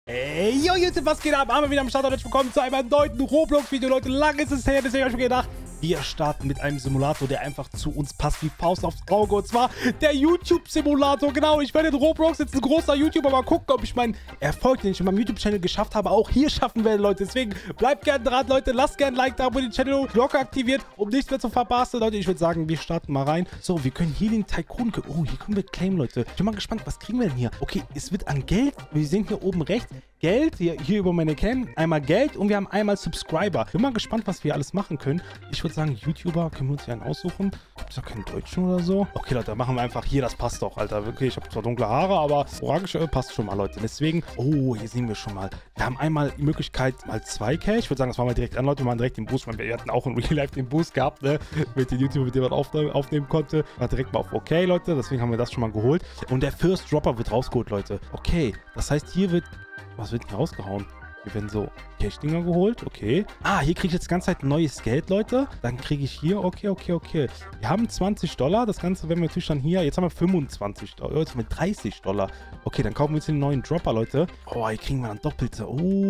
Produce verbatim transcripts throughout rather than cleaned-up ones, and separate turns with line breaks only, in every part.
Ey, yo, YouTube, was geht ab? Haben wir wieder am Start und herzlich willkommen zu einem neuen Roblox-Video, Leute. Lange ist es her, deswegen habe ich mir gedacht, wir starten mit einem Simulator, der einfach zu uns passt wie Faust aufs Auge. Und zwar der YouTube-Simulator. Genau, ich werde in Roblox jetzt ein großer YouTuber. Mal gucken, ob ich meinen Erfolg, den ich in meinem YouTube-Channel geschafft habe, auch hier schaffen werde, Leute. Deswegen bleibt gerne dran, Leute. Lasst gerne ein Like da, abonniert den Channel, Glocke aktiviert, um nichts mehr zu verpassen. Leute, ich würde sagen, wir starten mal rein. So, wir können hier den Tycoon... Oh, hier können wir claimen, Leute. Ich bin mal gespannt, was kriegen wir denn hier? Okay, es wird an Geld. Wir sehen hier oben rechts Geld, hier, hier über meine Cam, einmal Geld und wir haben einmal Subscriber. Bin mal gespannt, was wir alles machen können. Ich würde sagen, YouTuber, können wir uns hier einen aussuchen? Gibt es da keinen Deutschen oder so? Okay, Leute, dann machen wir einfach hier, das passt doch, Alter. Wirklich, ich habe zwar dunkle Haare, aber orange äh, passt schon mal, Leute. Deswegen, oh, hier sehen wir schon mal. Wir haben einmal die Möglichkeit, mal zwei K. Ich würde sagen, das machen wir direkt an, Leute. Wir machen direkt den Boost. Wir hatten auch in Real Life den Boost gehabt, ne? Mit den YouTuber, mit dem man aufne aufnehmen konnte. War direkt mal auf okay, Leute. Deswegen haben wir das schon mal geholt. Und der First Dropper wird rausgeholt, Leute. Okay, das heißt, hier wird... Was wird hier rausgehauen? Hier werden so Cash-Dinger geholt. Okay. Ah, hier kriege ich jetzt die ganze Zeit neues Geld, Leute. Dann kriege ich hier... Okay, okay, okay. Wir haben zwanzig Dollar. Das Ganze werden wir natürlich dann hier... Jetzt haben wir fünfundzwanzig Dollar. Jetzt haben wir dreißig Dollar. Okay, dann kaufen wir jetzt den neuen Dropper, Leute. Oh, hier kriegen wir dann doppelte.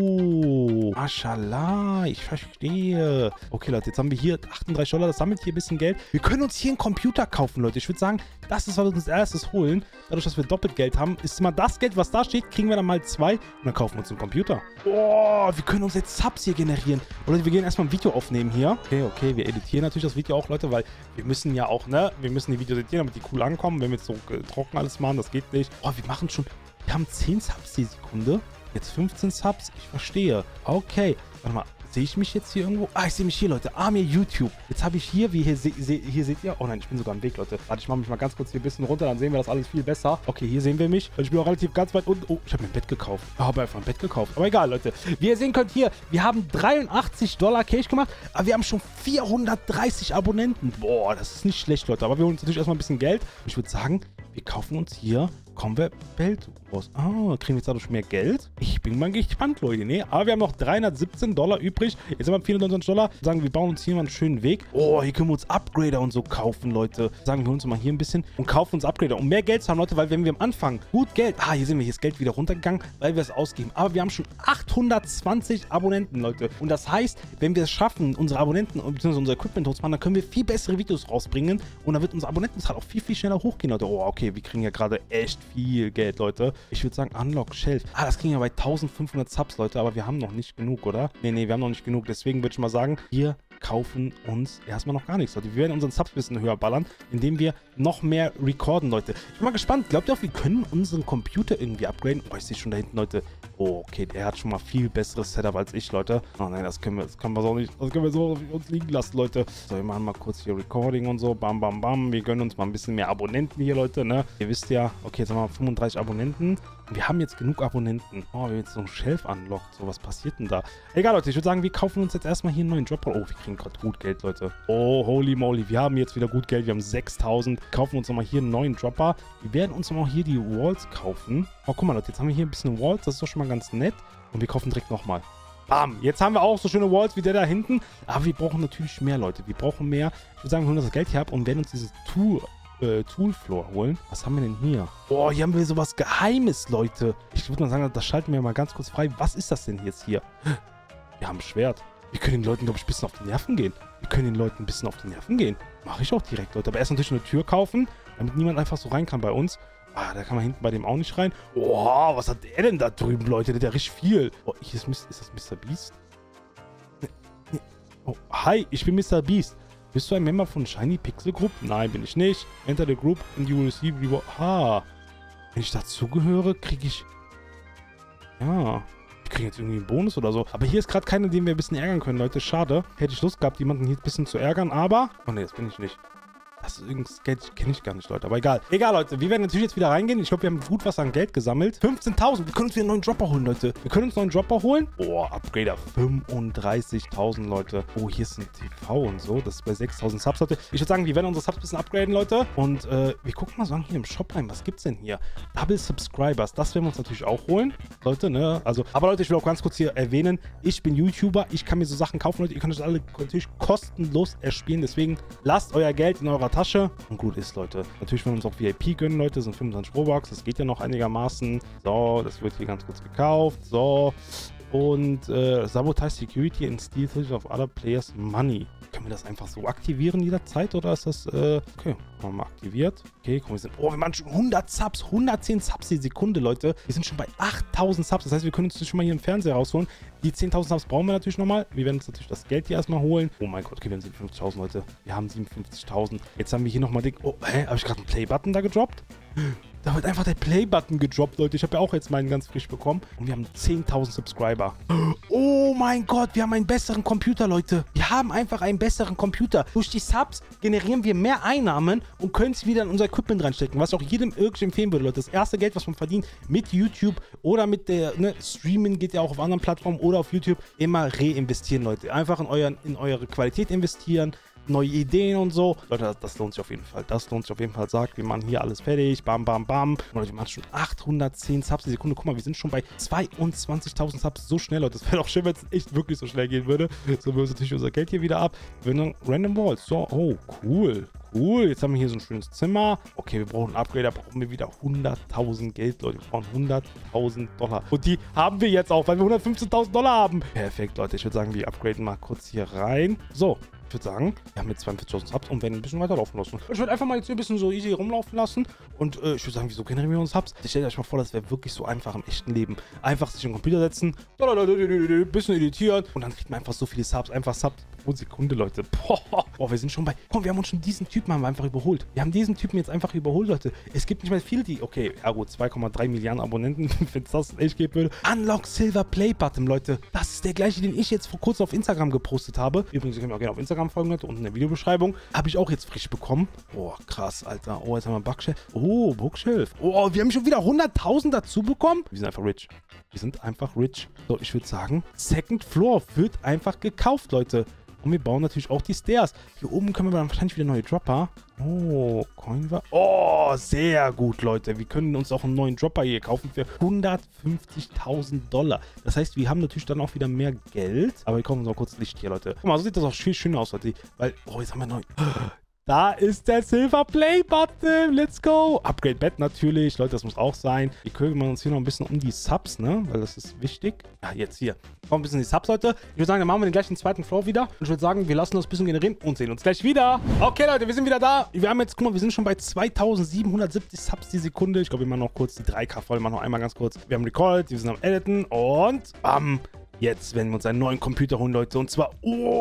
Oh. Mashallah. Ich verstehe. Okay, Leute. Jetzt haben wir hier achtunddreißig Dollar. Das sammelt hier ein bisschen Geld. Wir können uns hier einen Computer kaufen, Leute. Ich würde sagen, das ist, was wir uns als erstes holen. Dadurch, dass wir doppelt Geld haben, ist immer das Geld, was da steht, kriegen wir dann mal zwei. Und dann kaufen wir uns einen Computer. Oh, wir können uns jetzt Subs hier generieren. Oder wir gehen erstmal ein Video aufnehmen hier. Okay, okay, wir editieren natürlich das Video auch, Leute, weil wir müssen ja auch, ne, wir müssen die Videos editieren, damit die cool ankommen. Wenn wir jetzt so äh, trocken alles machen, das geht nicht. Oh, wir machen schon, wir haben zehn Subs die Sekunde. Jetzt fünfzehn Subs, ich verstehe. Okay, warte mal. Sehe ich mich jetzt hier irgendwo? Ah, ich sehe mich hier, Leute. Ah, mir YouTube. Jetzt habe ich hier, wie hier, se se hier seht ihr. Oh nein, ich bin sogar am Weg, Leute. Warte, ich mache mich mal ganz kurz hier ein bisschen runter, dann sehen wir das alles viel besser. Okay, hier sehen wir mich. Ich bin auch relativ ganz weit unten. Oh, ich habe mir ein Bett gekauft. Ich habe einfach ein Bett gekauft. Aber egal, Leute. Wie ihr sehen könnt hier, wir haben dreiundachtzig Dollar Cash gemacht, aber wir haben schon vierhundertdreißig Abonnenten. Boah, das ist nicht schlecht, Leute. Aber wir holen uns natürlich erstmal ein bisschen Geld. Ich würde sagen, wir kaufen uns hier Convert-Belt raus. Ah, kriegen wir jetzt dadurch mehr Geld? Ich bin mal gespannt, Leute. Nee, aber wir haben noch dreihundertsiebzehn Dollar übrig. Jetzt haben wir vierhundertneunundzwanzig Dollar. Sagen, wir bauen uns hier mal einen schönen Weg. Oh, hier können wir uns Upgrader und so kaufen, Leute. Sagen wir uns mal hier ein bisschen und kaufen uns Upgrader. Um mehr Geld zu haben, Leute, weil wenn wir am Anfang gut Geld... Ah, hier sehen wir, hier ist Geld wieder runtergegangen, weil wir es ausgeben. Aber wir haben schon achthundertzwanzig Abonnenten, Leute. Und das heißt, wenn wir es schaffen, unsere Abonnenten bzw. unser Equipment hochzumachen, dann können wir viel bessere Videos rausbringen. Und dann wird unser Abonnentenzahl auch viel, viel schneller hochgehen, Leute. Oh, okay, wir kriegen ja gerade echt viel Geld, Leute. Ich würde sagen, Unlock Shelf. Ah, das kriegen wir bei eintausendfünfhundert Subs, Leute, aber wir haben noch nicht genug, oder? Nee, nee, wir haben noch nicht genug. Deswegen würde ich mal sagen, wir kaufen uns erstmal noch gar nichts, Leute. Wir werden unseren Subs ein bisschen höher ballern, indem wir noch mehr recorden, Leute. Ich bin mal gespannt. Glaubt ihr auch, wir können unseren Computer irgendwie upgraden? Oh, ich sehe schon da hinten, Leute. Oh, okay, der hat schon mal viel besseres Setup als ich, Leute. Oh nein, das können wir, das können wir so nicht, das können wir so auf uns liegen lassen, Leute. So, wir machen mal kurz hier Recording und so. Bam, bam, bam. Wir gönnen uns mal ein bisschen mehr Abonnenten hier, Leute, ne? Ihr wisst ja, okay, jetzt haben wir fünfunddreißig Abonnenten. Wir haben jetzt genug Abonnenten. Oh, wir haben jetzt so ein Shelf unlockt. So, was passiert denn da? Egal, Leute, ich würde sagen, wir kaufen uns jetzt erstmal hier einen neuen Dropper. Oh, wir kriegen gerade gut Geld, Leute. Oh, holy moly. Wir haben jetzt wieder gut Geld. Wir haben sechstausend. Kaufen uns nochmal hier einen neuen Dropper. Wir werden uns nochmal hier die Walls kaufen. Oh, guck mal, Leute, jetzt haben wir hier ein bisschen Walls. Das ist doch schon mal ganz nett. Und wir kaufen direkt nochmal. Bam. Jetzt haben wir auch so schöne Walls wie der da hinten. Aber wir brauchen natürlich mehr, Leute. Wir brauchen mehr. Ich würde sagen, wir holen das Geld hier ab und werden uns dieses Tool... Äh, Toolfloor holen. Was haben wir denn hier? Boah, hier haben wir sowas Geheimes, Leute. Ich würde mal sagen, das schalten wir mal ganz kurz frei. Was ist das denn jetzt hier? Wir haben ein Schwert. Wir können den Leuten, glaube ich, ein bisschen auf die Nerven gehen. Wir können den Leuten ein bisschen auf die Nerven gehen. Mache ich auch direkt, Leute. Aber erst natürlich eine Tür kaufen, damit niemand einfach so rein kann bei uns. Ah, da kann man hinten bei dem auch nicht rein. Boah, was hat der denn da drüben, Leute? Der hat ja richtig viel. Oh, hier ist, ist das Mister Beast? Nee, nee. Oh, hi, ich bin Mister Beast. Bist du ein Member von Shiny Pixel Group? Nein, bin ich nicht. Enter the group and you will receive reward. Ah. Wenn ich dazugehöre, kriege ich... Ja. Wir kriegen jetzt irgendwie einen Bonus oder so. Aber hier ist gerade keiner, den wir ein bisschen ärgern können, Leute. Schade. Hätte ich Lust gehabt, jemanden hier ein bisschen zu ärgern, aber... Oh ne, das bin ich nicht. Das ist irgendwas Geld, kenne ich gar nicht, Leute. Aber egal. Egal, Leute. Wir werden natürlich jetzt wieder reingehen. Ich glaube, wir haben gut was an Geld gesammelt. fünfzehntausend. Wir können uns wieder einen neuen Dropper holen, Leute. Wir können uns einen neuen Dropper holen. Boah, Upgrader. fünfunddreißigtausend, Leute. Oh, hier ist ein T V und so. Das ist bei sechstausend Subs, Leute. Ich würde sagen, wir werden unsere Subs ein bisschen upgraden, Leute. Und äh, wir gucken mal so hier im Shop rein. Was gibt's denn hier? Double Subscribers. Das werden wir uns natürlich auch holen, Leute, ne? Also, aber Leute, ich will auch ganz kurz hier erwähnen, ich bin YouTuber. Ich kann mir so Sachen kaufen, Leute. Ihr könnt das alle natürlich kostenlos erspielen. Deswegen lasst euer Geld in eurer Tasche. Tasche und gut ist, Leute. Natürlich wollen wir uns auch V I P gönnen, Leute. Das sind fünfundzwanzig Robux. Das geht ja noch einigermaßen. So, das wird hier ganz kurz gekauft. So. Und äh, Sabotage Security and Steal of other players money. Können wir das einfach so aktivieren jederzeit oder ist das, äh, okay, haben wir mal aktiviert. Okay, komm, wir sind, oh, wir machen schon hundert Subs, hundertzehn Subs die Sekunde, Leute. Wir sind schon bei achttausend Subs, das heißt, wir können uns schon mal hier im Fernseher rausholen. Die zehntausend Subs brauchen wir natürlich nochmal. Wir werden uns natürlich das Geld hier erstmal holen. Oh mein Gott, okay, wir haben siebenundfünfzigtausend, Leute. Wir haben siebenundfünfzigtausend. Jetzt haben wir hier nochmal den, oh, hä, habe ich gerade einen Play-Button da gedroppt? Da wird einfach der Play-Button gedroppt, Leute. Ich habe ja auch jetzt meinen ganz frisch bekommen. Und wir haben zehntausend Subscriber. Oh mein Gott, wir haben einen besseren Computer, Leute. Wir haben einfach einen besseren Computer. Durch die Subs generieren wir mehr Einnahmen und können es wieder in unser Equipment reinstecken. Was ich auch jedem irgendwie empfehlen würde, Leute. Das erste Geld, was man verdient mit YouTube oder mit der, ne, Streamen geht ja auch auf anderen Plattformen oder auf YouTube, immer reinvestieren, Leute. Einfach in, euren, in eure Qualität investieren. Neue Ideen und so. Leute, das, das lohnt sich auf jeden Fall. Das lohnt sich auf jeden Fall. Sagt, wir machen hier alles fertig. Bam, bam, bam. Leute, wir machen schon achthundertzehn Subs die Sekunde. Guck mal, wir sind schon bei zweiundzwanzigtausend Subs. So schnell, Leute. Das wäre doch schön, wenn es echt wirklich so schnell gehen würde. So, wir uns natürlich unser Geld hier wieder ab. Wir haben Random Walls. So, oh, cool. Cool. Jetzt haben wir hier so ein schönes Zimmer. Okay, wir brauchen einen Upgrade. Da brauchen wir wieder hunderttausend Geld, Leute. Wir brauchen hunderttausend Dollar. Und die haben wir jetzt auch, weil wir hundertfünfzehntausend Dollar haben. Perfekt, Leute. Ich würde sagen, wir upgraden mal kurz hier rein. So. Ich würde sagen, wir haben jetzt zweiundvierzigtausend Subs und werden ein bisschen weiter laufen lassen. Ich würde einfach mal jetzt hier ein bisschen so easy rumlaufen lassen. Und äh, ich würde sagen, wieso generieren wir uns Subs? Ich stelle euch mal vor, das wäre wirklich so einfach im echten Leben. Einfach sich in den Computer setzen, ein bisschen editieren und dann kriegt man einfach so viele Subs. Einfach Subs pro Sekunde, Leute. Boah, boah, wir sind schon bei... Komm, wir haben uns schon diesen Typen haben wir einfach überholt. Wir haben diesen Typen jetzt einfach überholt, Leute. Es gibt nicht mehr viele, die... Okay, ja gut, zwei Komma drei Milliarden Abonnenten, wenn es das echt geben würde. Unlock Silver Play Button, Leute. Das ist der gleiche, den ich jetzt vor kurzem auf Instagram gepostet habe. Übrigens, ihr könnt mir auch gerne auf Instagram folgen, Leute, unten in der Videobeschreibung. Habe ich auch jetzt frisch bekommen. Boah, krass, Alter. Oh, jetzt haben wir Bookshelf. Oh, Bookshelf. Oh, wir haben schon wieder hunderttausend dazu bekommen. Wir sind einfach rich. Wir sind einfach rich. So, ich würde sagen, Second Floor wird einfach gekauft, Leute. Und wir bauen natürlich auch die Stairs. Hier oben können wir dann wahrscheinlich wieder neue Dropper. Oh, Coin war... Oh, sehr gut, Leute. Wir können uns auch einen neuen Dropper hier kaufen für hundertfünfzigtausend Dollar. Das heißt, wir haben natürlich dann auch wieder mehr Geld. Aber wir kaufen uns auch kurz Licht hier, Leute. Guck mal, so sieht das auch viel schöner aus, Leute. Weil... Oh, jetzt haben wir neu... Da ist der Silver Play Button. Let's go. Upgrade Bett natürlich. Leute, das muss auch sein. Wir kümmern uns hier noch ein bisschen um die Subs, ne? Weil das ist wichtig. Ja, jetzt hier. Kommen ein bisschen die Subs, Leute. Ich würde sagen, dann machen wir den gleichen zweiten Floor wieder. Und ich würde sagen, wir lassen das ein bisschen generieren und sehen uns gleich wieder. Okay, Leute, wir sind wieder da. Wir haben jetzt, guck mal, wir sind schon bei zweitausendsiebenhundertsiebzig Subs die Sekunde. Ich glaube, wir machen noch kurz die drei K voll. Wir machen noch einmal ganz kurz. Wir haben recorded, wir sind am Editen und bam. Jetzt werden wir uns einen neuen Computer holen, Leute. Und zwar,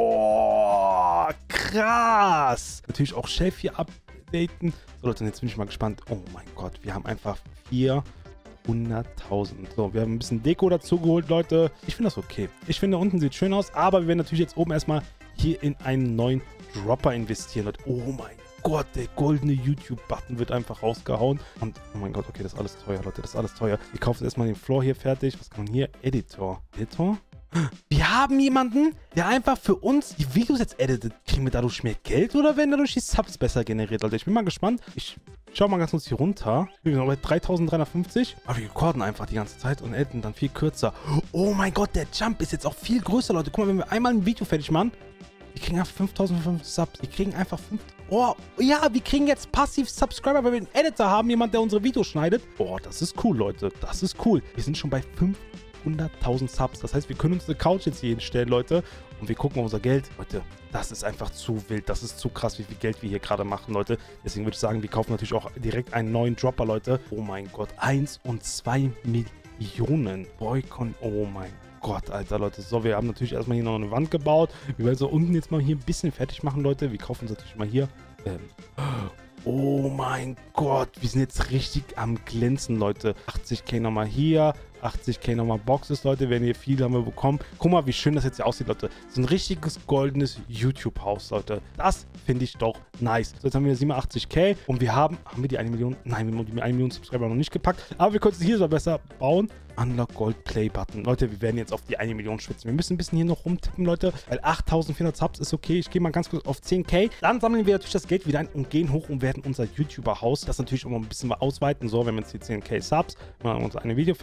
oh, krass. Natürlich auch Chef hier updaten. So, Leute, jetzt bin ich mal gespannt. Oh mein Gott, wir haben einfach vierhunderttausend. So, wir haben ein bisschen Deko dazu geholt, Leute. Ich finde das okay. Ich finde, unten sieht schön aus. Aber wir werden natürlich jetzt oben erstmal hier in einen neuen Dropper investieren, Leute. Oh mein Gott, der goldene YouTube-Button wird einfach rausgehauen. Und, oh mein Gott, okay, das ist alles teuer, Leute. Das ist alles teuer. Wir kaufen erstmal den Floor hier fertig. Was kann man hier? Editor. Editor? Wir haben jemanden, der einfach für uns die Videos jetzt editet. Kriegen wir dadurch mehr Geld oder werden dadurch die Subs besser generiert? Leute, ich bin mal gespannt. Ich schau mal ganz kurz hier runter. Wir sind noch bei dreitausenddreihundertfünfzig. Aber wir recorden einfach die ganze Zeit und editen dann viel kürzer. Oh mein Gott, der Jump ist jetzt auch viel größer, Leute. Guck mal, wenn wir einmal ein Video fertig machen, wir kriegen einfach fünftausendfünfhundert Subs. Wir kriegen einfach fünf... Oh, ja, wir kriegen jetzt passiv Subscriber, weil wir einen Editor haben. Jemand, der unsere Videos schneidet. Boah, das ist cool, Leute. Das ist cool. Wir sind schon bei fünfhunderttausend Subs. Das heißt, wir können uns eine Couch jetzt hier hinstellen, Leute. Und wir gucken auf unser Geld. Leute, das ist einfach zu wild. Das ist zu krass, wie viel Geld wir hier gerade machen, Leute. Deswegen würde ich sagen, wir kaufen natürlich auch direkt einen neuen Dropper, Leute. Oh mein Gott. eins und zwei Millionen. Boycon. Oh mein Gott, Alter, Leute. So, wir haben natürlich erstmal hier noch eine Wand gebaut. Wir werden so unten jetzt mal hier ein bisschen fertig machen, Leute. Wir kaufen uns natürlich mal hier. Ähm. Oh mein Gott, wir sind jetzt richtig am Glänzen, Leute. achtzigtausend nochmal hier, achtzigtausend nochmal Boxes, Leute. Wenn ihr viel haben wir bekommen. Guck mal, wie schön das jetzt hier aussieht, Leute. So ein richtiges goldenes YouTube-Haus, Leute. Das finde ich doch nice. So, jetzt haben wir siebenundachtzigtausend und wir haben, haben wir die eine Million? Nein, wir haben die eine Million Subscriber noch nicht gepackt. Aber wir können es hier so besser bauen. Unlock Gold Play Button. Leute, wir werden jetzt auf die eine Million schwitzen. Wir müssen ein bisschen hier noch rumtippen, Leute, weil achttausendvierhundert Subs ist okay. Ich gehe mal ganz kurz auf zehntausend. Dann sammeln wir natürlich das Geld wieder ein und gehen hoch und werden unser YouTuber-Haus das natürlich auch mal ein bisschen mal ausweiten. So, wir haben jetzt hier zehntausend Subs. Wir machen uns ein Video fertig.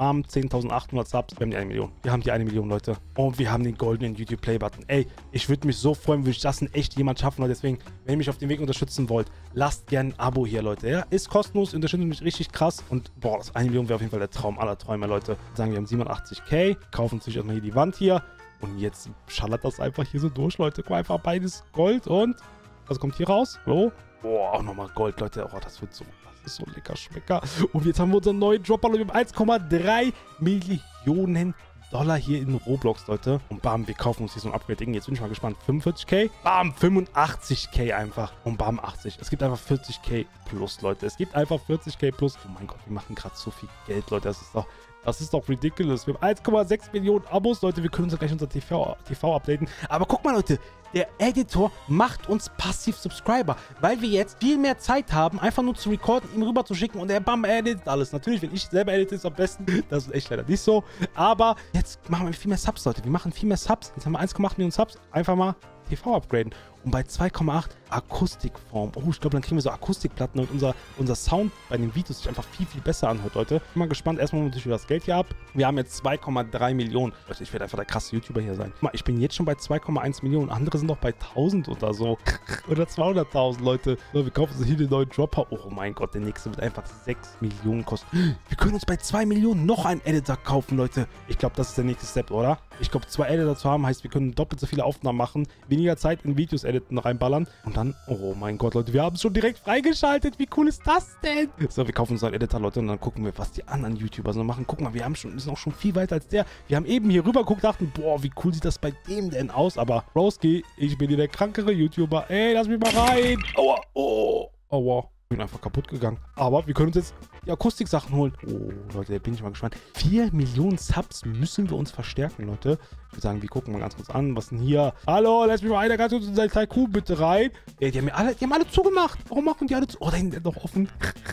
Bam, zehntausendachthundert Subs. Wir haben die eine Million. Wir haben die eine Million, Leute. Und wir haben den goldenen YouTube Play Button. Ey, ich würde mich so freuen, würde ich das in echt jemand schaffen, Leute. Deswegen, wenn ihr mich auf dem Weg unterstützen wollt, lasst gerne ein Abo hier, Leute. Ja, ist kostenlos, unterstützt mich richtig krass. Und boah, das eine Million wäre auf jeden Fall der Traum aller Träume, Leute. Sagen wir haben siebenundachtzig K, kaufen uns erstmal hier die Wand hier. Und jetzt schallert das einfach hier so durch, Leute. Guck mal, einfach beides Gold und was kommt hier raus? So. Boah, auch nochmal Gold, Leute. Oh, das wird so, das ist so lecker Schmecker. Und jetzt haben wir unseren neuen Dropper, Leute. Wir haben eins Komma drei Millionen Dollar hier in Roblox, Leute. Und bam, wir kaufen uns hier so ein Upgrade. Jetzt bin ich mal gespannt. fünfundvierzig K. Bam, fünfundachtzig K einfach. Und bam, achtzig. Es gibt einfach vierzig K plus, Leute. Es gibt einfach vierzig K plus. Oh mein Gott, wir machen gerade so viel Geld, Leute. Das ist doch... Das ist doch ridiculous. Wir haben eins Komma sechs Millionen Abos, Leute. Wir können uns gleich unser T V, T V updaten. Aber guck mal, Leute. Der Editor macht uns passiv Subscriber, weil wir jetzt viel mehr Zeit haben, einfach nur zu recorden, ihm rüber zu schicken und er bam, er editet alles. Natürlich, wenn ich selber edite, ist am besten. Das ist echt leider nicht so. Aber jetzt machen wir viel mehr Subs, Leute. Wir machen viel mehr Subs. Jetzt haben wir eins Komma acht Millionen Subs. Einfach mal T V upgraden. Und bei zwei Komma acht Akustikform. Oh, ich glaube, dann kriegen wir so Akustikplatten und unser, unser Sound bei den Videos sich einfach viel, viel besser anhört, Leute. Ich bin mal gespannt. Erstmal natürlich über das Geld hier ab. Wir haben jetzt zwei Komma drei Millionen. Leute, ich werde einfach der krasse YouTuber hier sein. Guck mal, ich bin jetzt schon bei zwei Komma eins Millionen. Andere sind noch bei tausend oder so. Oder zweihunderttausend, Leute. So, wir kaufen uns hier den neuen Dropper. Oh mein Gott, der nächste wird einfach sechs Millionen kosten. Wir können uns bei zwei Millionen noch einen Editor kaufen, Leute. Ich glaube, das ist der nächste Step, oder? Ich glaube, zwei Editor zu haben, heißt, wir können doppelt so viele Aufnahmen machen, weniger Zeit in Videos editen, reinballern. Und dann, oh mein Gott, Leute, wir haben es schon direkt freigeschaltet. Wie cool ist das denn? So, wir kaufen uns einen Editor, Leute, und dann gucken wir, was die anderen YouTuber so machen. Guck mal, wir haben schon, sind auch schon viel weiter als der. Wir haben eben hier rüber geguckt, dachten, boah, wie cool sieht das bei dem denn aus? Aber, Broski, ich bin hier der krankere YouTuber. Ey, lass mich mal rein. Aua, oh, aua. Ich bin einfach kaputt gegangen. Aber wir können uns jetzt die Akustik-Sachen holen. Oh, Leute, da bin ich mal gespannt. vier Millionen Subs müssen wir uns verstärken, Leute. Ich würde sagen, wir gucken mal ganz kurz an. Was denn hier? Hallo, lass mich mal einer ganz kurz in sein Tycoon bitte rein. Ey, die haben mir alle, die haben alle zugemacht. Warum machen die alle zu? Oh, da hinten ist noch offen.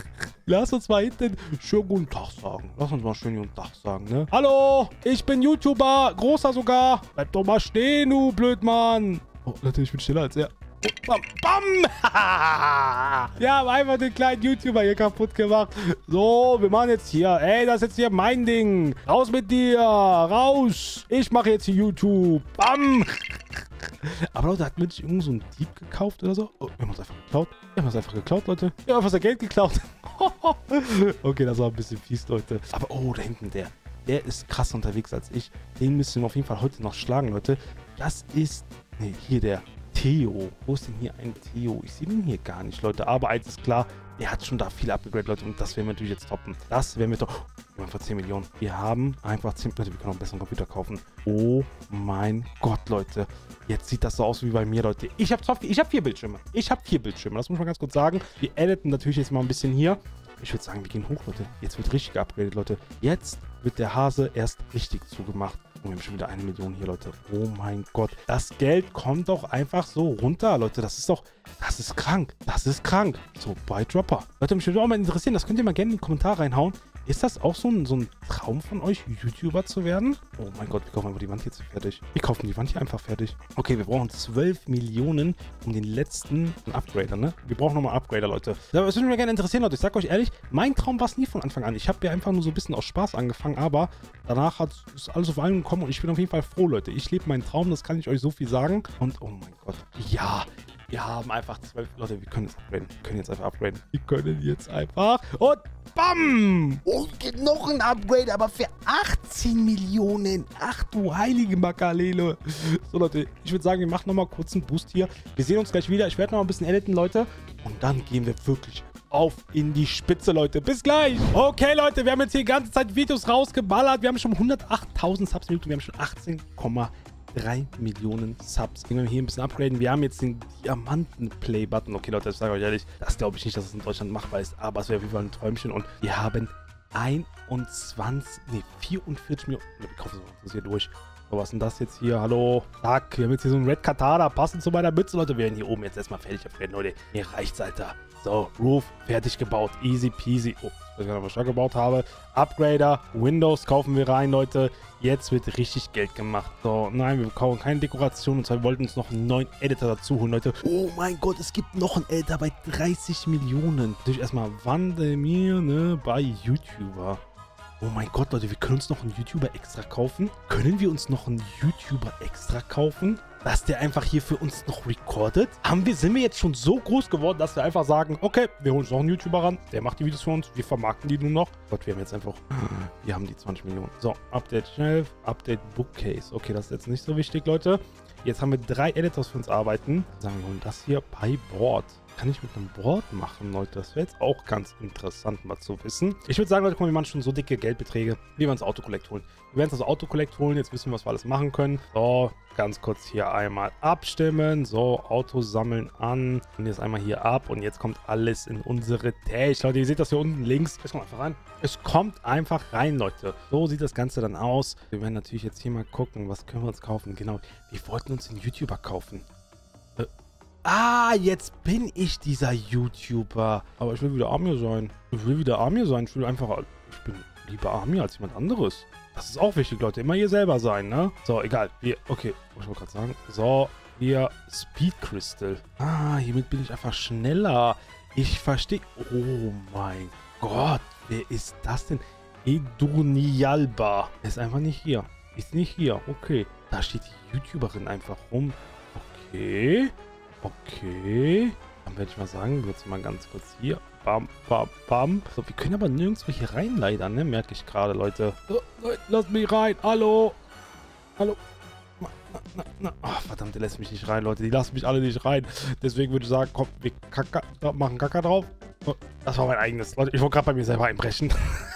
Lass uns mal hinten schönen guten Tag sagen. Lass uns mal schönen guten Tag sagen, ne? Hallo, ich bin YouTuber. Großer sogar. Bleib doch mal stehen, du Blödmann. Oh, Leute, ich bin schneller als er. Bam! Bam. Wir haben einfach den kleinen YouTuber hier kaputt gemacht. So, wir machen jetzt hier. Ey, das ist jetzt hier mein Ding. Raus mit dir. Raus. Ich mache jetzt hier YouTube. Bam! Aber Leute, hat Mensch irgend so ein Dieb gekauft oder so? Oh, wir haben uns einfach geklaut. Wir haben uns einfach geklaut, Leute. Wir haben einfach sein Geld geklaut. Okay, das war ein bisschen fies, Leute. Aber oh, da hinten der. Der ist krasser unterwegs als ich. Den müssen wir auf jeden Fall heute noch schlagen, Leute. Das ist... Nee, hier der... Theo. Wo ist denn hier ein Theo? Ich sehe den hier gar nicht, Leute. Aber eins ist klar, der hat schon da viel abgegradet, Leute. Und das werden wir natürlich jetzt toppen. Das werden wir doch... Oh, wir haben einfach zehn Millionen. Wir haben einfach zehn... Leute, wir können auch einen besseren Computer kaufen. Oh mein Gott, Leute. Jetzt sieht das so aus wie bei mir, Leute. Ich habe ich hab vier Bildschirme. Ich habe vier Bildschirme. Das muss man ganz kurz sagen. Wir editen natürlich jetzt mal ein bisschen hier. Ich würde sagen, wir gehen hoch, Leute. Jetzt wird richtig geupgradet, Leute. Jetzt wird der Hase erst richtig zugemacht. Und wir haben schon wieder eine Million hier, Leute. Oh mein Gott. Das Geld kommt doch einfach so runter, Leute. Das ist doch... Das ist krank. Das ist krank. So, bei Dropper. Leute, mich würde auch mal interessieren. Das könnt ihr mal gerne in die Kommentare reinhauen. Ist das auch so ein, so ein Traum von euch, YouTuber zu werden? Oh mein Gott, wir kaufen einfach die Wand jetzt fertig. Wir kaufen die Wand hier einfach fertig. Okay, wir brauchen zwölf Millionen um den letzten Upgrader, ne? Wir brauchen nochmal Upgrader, Leute. Das würde mich gerne interessieren, Leute. Ich sag euch ehrlich, mein Traum war es nie von Anfang an. Ich habe ja einfach nur so ein bisschen aus Spaß angefangen, aber danach hat es alles auf einen gekommen und ich bin auf jeden Fall froh, Leute. Ich lebe meinen Traum, das kann ich euch so viel sagen. Und oh mein Gott, ja, wir haben einfach zwölf... Leute, wir können jetzt upgraden. Wir können jetzt einfach upgraden. Wir können jetzt einfach... Und bam! Und noch ein Upgrade, aber für achtzehn Millionen. Ach du heilige Makalele. So, Leute, ich würde sagen, wir machen nochmal kurz einen Boost hier. Wir sehen uns gleich wieder. Ich werde noch ein bisschen editen, Leute. Und dann gehen wir wirklich auf in die Spitze, Leute. Bis gleich. Okay, Leute, wir haben jetzt hier die ganze Zeit Videos rausgeballert. Wir haben schon hundertachttausend Subs. Wir haben schon achtzehn Komma drei Millionen Subs. Gehen wir hier ein bisschen upgraden. Wir haben jetzt den Diamanten-Play-Button. Okay, Leute, ich sage euch ehrlich, das glaube ich nicht, dass es in Deutschland machbar ist, aber es wäre auf jeden Fall ein Träumchen. Und wir haben einundzwanzig, nee, vierundvierzig Millionen. Wir kaufen das hier durch. So, was ist denn das jetzt hier? Hallo? Zack, wir haben jetzt hier so einen Red Katana, passend zu meiner Mütze, Leute. Wir werden hier oben jetzt erstmal fertig upgraden, Leute. Mir reicht's, Alter. So, Roof, fertig gebaut. Easy peasy. Oh, ich weiß gar nicht, was ich da gebaut habe. Upgrader, Windows kaufen wir rein, Leute. Jetzt wird richtig Geld gemacht. So, nein, wir kaufen keine Dekoration. Und zwar wir wollten uns noch einen neuen Editor dazu holen, Leute. Oh mein Gott, es gibt noch einen Editor bei dreißig Millionen. Natürlich erstmal Wandel mir, ne, bei YouTuber. Oh mein Gott, Leute, wir können uns noch einen YouTuber extra kaufen. Können wir uns noch einen YouTuber extra kaufen? Dass der einfach hier für uns noch recordet? Haben wir, sind wir jetzt schon so groß geworden, dass wir einfach sagen, okay, wir holen uns noch einen YouTuber ran, der macht die Videos für uns, wir vermarkten die nur noch. Gott, wir haben jetzt einfach, wir haben die zwanzig Millionen. So, Update Shelf, Update Bookcase. Okay, das ist jetzt nicht so wichtig, Leute. Jetzt haben wir drei Editors für uns arbeiten. Sagen wir, holen das hier bei Board. Kann ich mit einem Board machen, Leute? Das wäre jetzt auch ganz interessant mal zu wissen. Ich würde sagen, Leute, guck mal, wir machen schon so dicke Geldbeträge, wie wir uns Autocollect holen. Wir werden uns das Autocollect holen. Jetzt wissen wir, was wir alles machen können. So, ganz kurz hier einmal abstimmen. So, Autos sammeln an. Und jetzt einmal hier ab. Und jetzt kommt alles in unsere Dash. Leute, ihr seht das hier unten links. Es kommt einfach rein. Es kommt einfach rein, Leute. So sieht das Ganze dann aus. Wir werden natürlich jetzt hier mal gucken, was können wir uns kaufen. Genau, wir wollten uns einen YouTuber kaufen. Äh. Ah, jetzt bin ich dieser YouTuber. Aber ich will wieder Amir sein. Ich will wieder Amir sein. Ich will einfach... Ich bin lieber Amir als jemand anderes. Das ist auch wichtig, Leute. Immer hier selber sein, ne? So, egal. Wir... Okay, was ich gerade sagen. So, hier Speed Crystal. Ah, hiermit bin ich einfach schneller. Ich verstehe... Oh mein Gott. Wer ist das denn? Edurnialba. Er ist einfach nicht hier. Ist nicht hier. Okay. Da steht die YouTuberin einfach rum. Okay. Okay, dann werde ich mal sagen, jetzt mal ganz kurz hier. Bam, bam, bam. So, wir können aber nirgendwo hier rein, leider, ne? Merke ich gerade, Leute. So, Leute, lass mich rein. Hallo. Hallo. Na, na, na, na. Ach, verdammt, der lässt mich nicht rein, Leute. Die lassen mich alle nicht rein. Deswegen würde ich sagen, komm, wir Kaka, machen Kaka drauf. Oh, das war mein eigenes. Leute, ich wollte gerade bei mir selber einbrechen.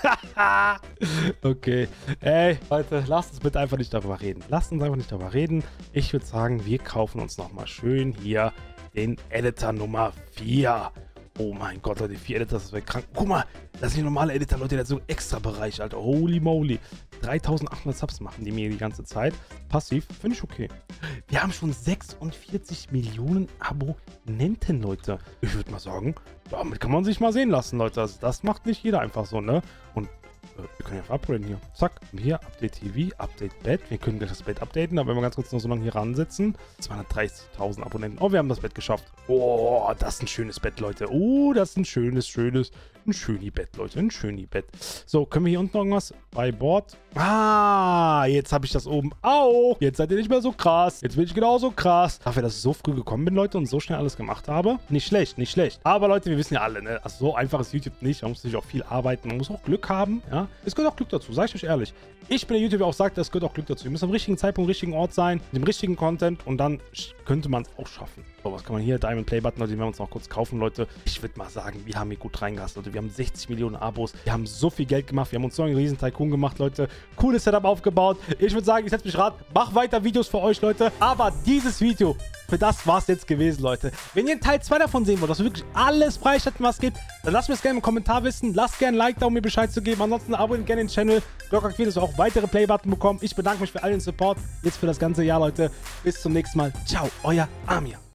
Okay. Ey, Leute, lasst uns bitte einfach nicht darüber reden. Lasst uns einfach nicht darüber reden. Ich würde sagen, wir kaufen uns nochmal schön hier den Editor Nummer vier. Oh mein Gott, Leute, vier Editors, das wäre krank. Guck mal, das ist nicht normale Editor, Leute, der hat so einen extra Bereich, Alter. Holy moly. dreitausendachthundert Subs machen die mir die ganze Zeit. Passiv, finde ich okay. Wir haben schon sechsundvierzig Millionen Abonnenten, Leute. Ich würde mal sagen, damit kann man sich mal sehen lassen, Leute. Also das macht nicht jeder einfach so, ne? Und äh, wir können ja upgraden hier. Zack, hier, Update T V, Update Bett. Wir können gleich das Bett updaten, aber wenn wir ganz kurz noch so lange hier ransitzen. zweihundertdreißigtausend Abonnenten. Oh, wir haben das Bett geschafft. Oh, das ist ein schönes Bett, Leute. Oh, das ist ein schönes, schönes, ein schönes Bett, Leute. Ein schönes Bett. So, können wir hier unten noch irgendwas? Bei Board. Ah, jetzt habe ich das oben auch. Jetzt seid ihr nicht mehr so krass. Jetzt bin ich genauso krass. Dafür, dass ich so früh gekommen bin, Leute, und so schnell alles gemacht habe. Nicht schlecht, nicht schlecht. Aber, Leute, wir wissen ja alle, ne? Also so einfach ist YouTube nicht. Man muss sich auch viel arbeiten. Man muss auch Glück haben, ja? Es gehört auch Glück dazu, sag ich euch ehrlich. Ich bin der YouTuber, der auch sagt, es gehört auch Glück dazu. Ihr müsst am richtigen Zeitpunkt, am richtigen Ort sein, mit dem richtigen Content und dann könnte man es auch schaffen. So, was kann man hier? Diamond Play Button, Leute, den werden wir uns noch kurz kaufen, Leute. Ich würde mal sagen, wir haben hier gut reingehasst, Leute. Wir haben sechzig Millionen Abos. Wir haben so viel Geld gemacht. Wir haben uns so einen riesen Tycoon gemacht, Leute. Cooles Setup aufgebaut. Ich würde sagen, ich setze mich rat. Mach weiter Videos für euch, Leute. Aber dieses Video, für das war es jetzt gewesen, Leute. Wenn ihr einen Teil zwei davon sehen wollt, dass wir wirklich alles freischalten, was es gibt, dann lasst mir das gerne im Kommentar wissen. Lasst gerne ein Like da, um mir Bescheid zu geben. Ansonsten abonniert gerne den Channel. Glocke aktiviert, dass wir auch weitere Playbutton bekommen. Ich bedanke mich für all den Support. Jetzt für das ganze Jahr, Leute. Bis zum nächsten Mal. Ciao, euer Amir.